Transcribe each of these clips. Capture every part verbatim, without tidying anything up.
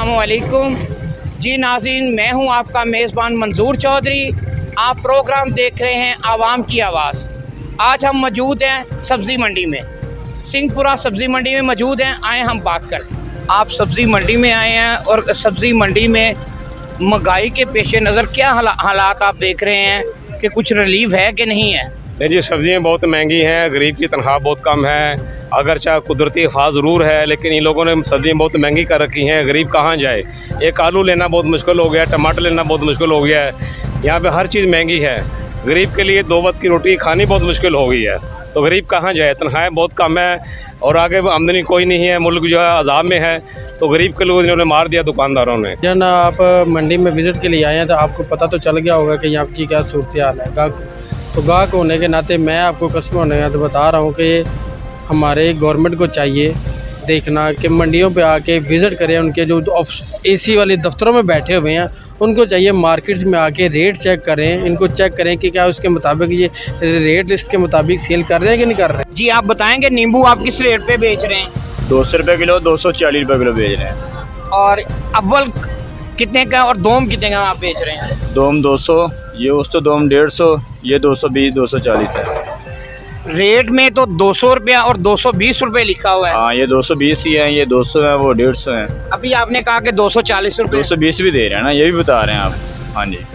अस्सलामुअलैकुम जी नाज़रीन, मैं हूं आपका मेज़बान मंजूर चौधरी। आप प्रोग्राम देख रहे हैं आवाम की आवाज़। आज हम मौजूद हैं सब्ज़ी मंडी में, सिंहपुरा सब्ज़ी मंडी में मौजूद हैं। आए हम बात करते हैं। आप सब्ज़ी मंडी में आए हैं और सब्ज़ी मंडी में महंगाई के पेश नज़र क्या हालात आप देख रहे हैं कि कुछ रिलीफ है कि नहीं है? नहीं जी, सब्ज़ियाँ बहुत महंगी हैं, गरीब की तनख्वाह बहुत कम है। अगर चाहे कुदरती खास ज़रूर है, लेकिन इन लोगों ने सब्ज़ियाँ बहुत महंगी कर रखी हैं। गरीब कहाँ जाए? एक आलू लेना बहुत मुश्किल हो गया, टमाटर लेना बहुत मुश्किल हो गया है। यहाँ पे हर चीज़ महंगी है। गरीब के लिए दो वक्त की रोटी खानी बहुत मुश्किल हो गई है। तो गरीब कहाँ जाए? तनख्वाहें बहुत कम है और आगे आमदनी कोई नहीं है। मुल्क जो है अजाब में है, तो गरीब के लोग इन्होंने मार दिया दुकानदारों ने। जब आप मंडी में विज़िट के लिए आए हैं तो आपको पता तो चल गया होगा कि यहाँ की क्या सूरत हाल है। गाहक तो गाहक होने के नाते मैं आपको कस्टमर होने के नाते बता रहा हूँ कि हमारे गवर्नमेंट को चाहिए देखना कि मंडियों पे आके विज़िट करें। उनके जो एसी वाले दफ्तरों में बैठे हुए हैं उनको चाहिए मार्केट्स में आके रेट चेक करें। इनको चेक करें कि क्या उसके मुताबिक ये रेट लिस्ट के मुताबिक सेल कर रहे हैं कि नहीं कर रहे हैं। जी आप बताएंगे नींबू आप किस रेट पे बेच रहे हैं? दो सौ रुपये किलो, दो सौ चालीस रुपये किलो बेच रहे हैं। और अव्वल कितने का और दोम कितने का आप बेच रहे हैं? दोम दो सौ, ये उस तो दोम डेढ़ सौ, ये दो सौ बीस, दो सौ चालीस है। रेट में तो दो सौ रुपया और दो सौ बीस रुपये लिखा हुआ है। हाँ, ये दो सौ बीस ही है, ये दो सौ है, वो डेढ़ सौ है। अभी आपने कहा कि दो सौ चालीस रुपये, दो सौ बीस भी दे रहे हैं ना, ये भी बता रहे हैं आप। हाँ जी।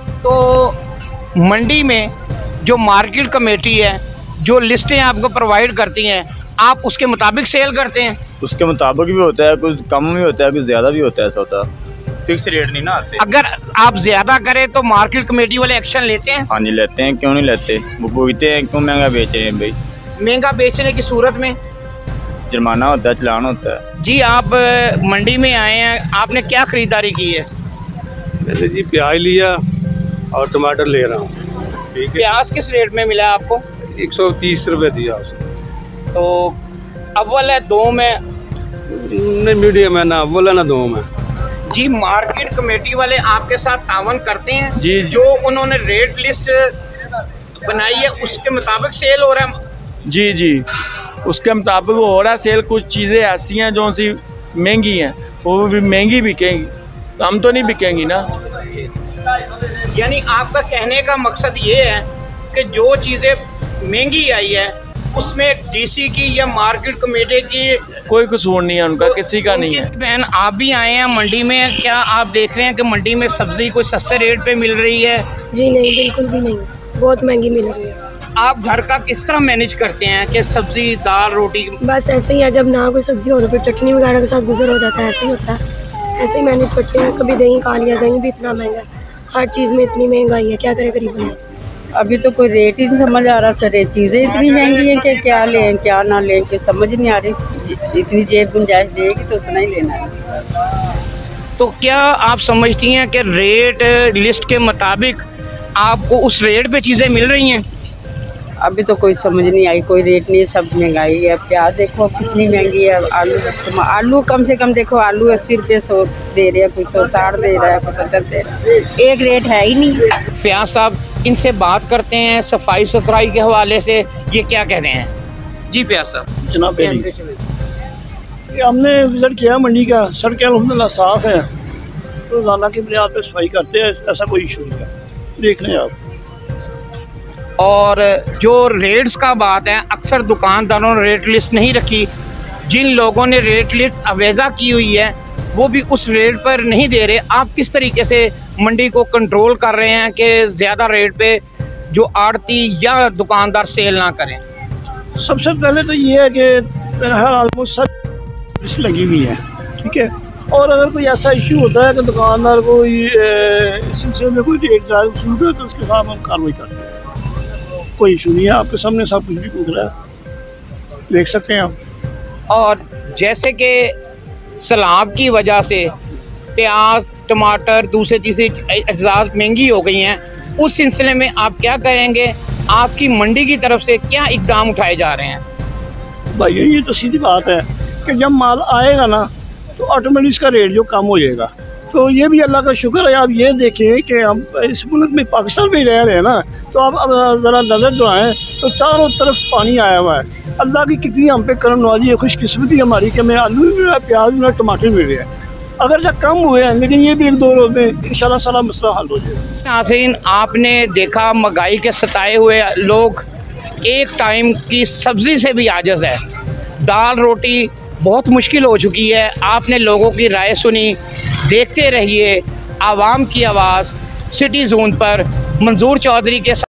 तो मंडी में जो मार्केट कमेटी है जो लिस्टें आपको प्रोवाइड करती हैं, आप उसके मुताबिक सेल करते हैं? उसके मुताबिक भी होता है, कुछ कम भी होता है, कुछ ज़्यादा भी होता है। ऐसा होता है, फिक्स रेट नहीं ना आते। अगर आप ज़्यादा करें तो मार्केट कमेटी वाले एक्शन लेते हैं? हाँ जी, लेते हैं। क्यों नहीं लेते? वो पूछते हैं क्यों महंगा बेच रहे हैं भाई। महंगा बेचने की सूरत में जुर्माना होता है, चलान होता है। जी आप मंडी में आए हैं, आपने क्या ख़रीदारी की है? मैंने जी प्याज लिया और टमाटर ले रहा हूँ। ठीक है। प्याज किस रेट में मिला आपको? एक सौ तीस रुपये दिया उसने। तो अव्वल है, दोम है? नहीं, मीडियम है ना, अव्वल है ना दोम है। जी मार्केट कमेटी वाले आपके साथ तावन करते हैं? जी। जो उन्होंने रेट लिस्ट बनाई है उसके मुताबिक सेल हो रहा है? जी जी, उसके मुताबिक वो हो रहा है सेल। कुछ चीज़ें ऐसी हैं जो सी महंगी हैं, वो भी महंगी बिकेंगी, हम तो नहीं बिकेंगी ना। यानी आपका कहने का मकसद ये है कि जो चीज़ें महंगी आई है उसमें डीसी की या मार्केट कमेटी की कोई कसूर नहीं है उनका, किसी का नहीं है। बहन आप भी आए हैं मंडी में, क्या आप देख रहे हैं कि मंडी में सब्जी कोई सस्ते रेट पे मिल रही है? जी नहीं, बिल्कुल भी नहीं, बहुत महंगी मिल रही है। आप घर का किस तरह मैनेज करते हैं कि सब्जी दाल रोटी? बस ऐसे ही है, जब ना कोई सब्जी हो तो फिर चटनी वगैरह के साथ गुजर हो जाता है। ऐसे ही होता है, ऐसे ही मैनेज करते हैं। कभी दही खा लिया, दही भी इतना महंगा है, हर चीज़ में इतनी महंगाई है, क्या करे गरीब। अभी तो कोई रेट ही नहीं समझ आ रहा सर। ये चीज़ें इतनी महंगी हैं कि क्या लें क्या ना लें, कि समझ नहीं आ रही। इतनी जेब गुंजाइश देगी तो उतना ही लेना है। तो क्या आप समझती हैं कि रेट लिस्ट के मुताबिक आपको उस रेट पे चीज़ें मिल रही हैं? अभी तो कोई समझ नहीं आई, कोई रेट नहीं, सब महंगाई है। प्याज देखो कितनी महंगी है, आलू आलू कम से कम देखो, आलू अस्सी रुपये सौ दे रहे हैं, कोई सौ साठ दे रहा है, कोई सत्तर दे रहा है, एक रेट है ही नहीं। फयाज साहब इनसे बात करते हैं सफाई सुथराई के हवाले से, ये क्या कह रहे हैं? जी फयाज साहब। जनाब हमने विजिट किया मंडी का, सड़कें अल्हम्दुलिल्लाह साफ़ है, तो रोज़ाना की बुनियाद पर सफाई करते हैं, ऐसा कोई इशू नहीं है। देख लें आप। और जो रेट्स का बात है, अक्सर दुकानदारों ने रेट लिस्ट नहीं रखी। जिन लोगों ने रेट लिस्ट अवेजा की हुई है वो भी उस रेट पर नहीं दे रहे। आप किस तरीके से मंडी को कंट्रोल कर रहे हैं कि ज़्यादा रेट पे जो आड़ती या दुकानदार सेल ना करें? सबसे पहले तो ये है कि मेरा ख्याल ऑलमोस्ट सब लिस्ट लगी हुई है, ठीक है। और अगर कोई ऐसा इशू होता है कि दुकानदार को इस सिलसिले में कोई रेट ज़्यादा वसूल करे तो उसके खिलाफ हम कार्रवाई करते हैं। कोई इशू नहीं है, आपके सामने सब कुछ भी पूछ रहा है, देख सकते हैं आप। और जैसे कि सैलाब की वजह से प्याज टमाटर दूसरे तीसरी अज्जात महंगी हो गई हैं, उस सिलसिले में आप क्या करेंगे? आपकी मंडी की तरफ से क्या इक़दाम उठाए जा रहे हैं? भाई ये तो सीधी बात है कि जब माल आएगा ना तो ऑटोमेटिक इसका रेट जो कम हो जाएगा। तो ये भी अल्लाह का शुक्र है। आप ये देखें कि हम इस मुल्क में पाकिस्तान में रह रहे हैं ना, तो आप अब ज़रा नज़र जो आए तो चारों तरफ पानी आया हुआ है। अल्लाह की कितनी हम पे करम नवाजी है, खुशकिस्मती हमारी कि हमें आलू भी मिल रहा है, प्याज भी मिल रहा है, टमाटर भी मिल रहा है। अगर जब कम हुए हैं, लेकिन ये भी एक दो रोज में इंशाल्लाह सारा मसला हल हो जाएगा। नाज़रीन, आपने देखा महंगाई के सताए हुए लोग एक टाइम की सब्ज़ी से भी आजिज़ है। दाल रोटी बहुत मुश्किल हो चुकी है। आपने लोगों की राय सुनी। देखते रहिए आवाम की आवाज़ सिटी जोन पर मंजूर चौधरी के